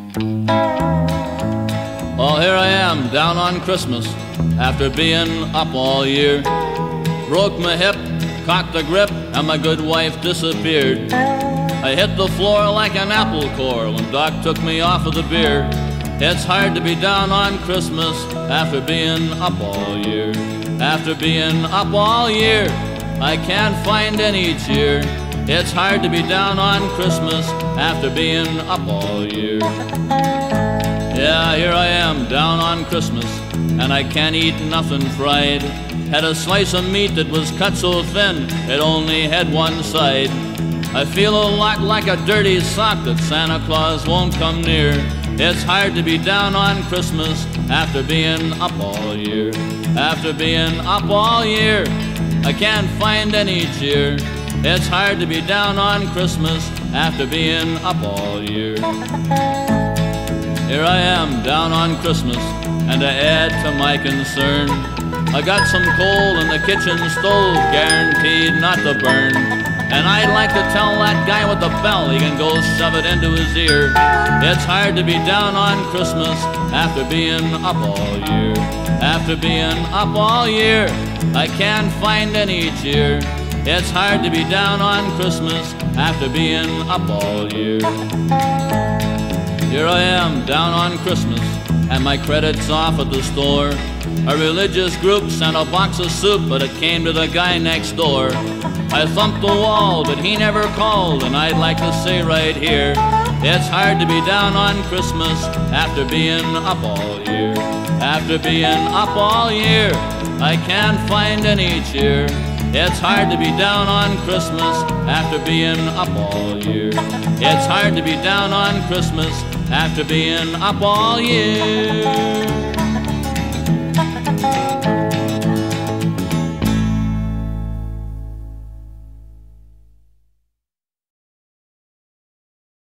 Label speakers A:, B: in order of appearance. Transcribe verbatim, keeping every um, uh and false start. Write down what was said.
A: Well, here I am, down on Christmas, after being up all year. Broke my hip, cocked the grip, and my good wife disappeared. I hit the floor like an apple core when Doc took me off of the beer. It's hard to be down on Christmas after being up all year. After being up all year, I can't find any cheer. It's hard to be down on Christmas after being up all year. Yeah, here I am, down on Christmas, and I can't eat nothing fried. Had a slice of meat that was cut so thin, it only had one side. I feel a lot like a dirty sock that Santa Claus won't come near. It's hard to be down on Christmas after being up all year. After being up all year, I can't find any cheer. It's hard to be down on Christmas after being up all year. Here I am, down on Christmas, and to add to my concern, I got some coal in the kitchen stove, guaranteed not to burn. And I'd like to tell that guy with the bell he can go shove it into his ear. It's hard to be down on Christmas after being up all year. After being up all year, I can't find any cheer. It's hard to be down on Christmas after being up all year. Here I am, down on Christmas, and my credit's off at the store. A religious group sent a box of soup, but it came to the guy next door. I thumped the wall, but he never called, and I'd like to say right here, it's hard to be down on Christmas after being up all year. After being up all year, I can't find any cheer. It's hard to be down on Christmas after being up all year. It's hard to be down on Christmas after being up all year.